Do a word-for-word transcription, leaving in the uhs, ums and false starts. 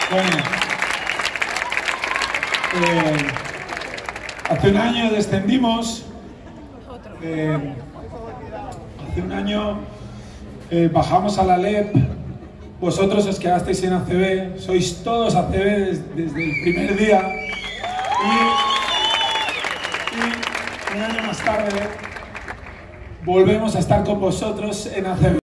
Bueno, eh, hace un año descendimos, eh, hace un año eh, bajamos a la L E P, vosotros os quedasteis en A C B, sois todos A C B des, desde el primer día y, y un año más tarde volvemos a estar con vosotros en A C B.